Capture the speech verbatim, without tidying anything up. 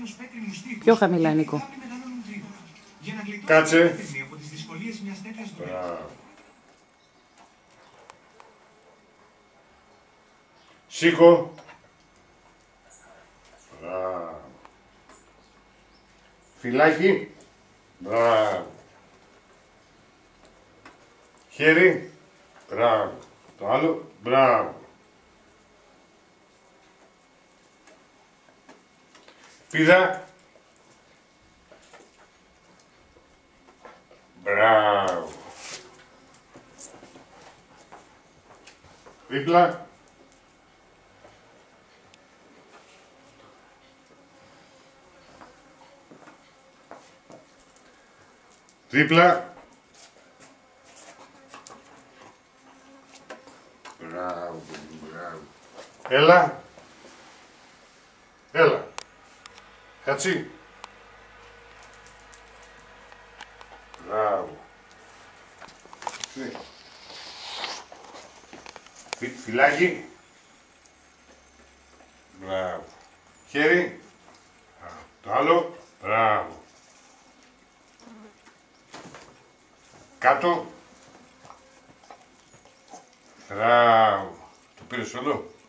Πιο χαμηλά, Νίκο. Κάτσε. Σήκω. Μπράβο. Φυλάκι. Μπράβο. Χέρι. Μπράβο. Το άλλο. Μπράβο. Πίδα. Μπράβο. Δίπλα. Δίπλα. Μπράβο, μπράβο. Έλα. Έλα. Έτσι. Μπράβο. Φυ, φυλάκι. Μπράβο. Χέρι. Το άλλο. Μπράβο. Κάτω. Μπράβο. Το πήρες όλο.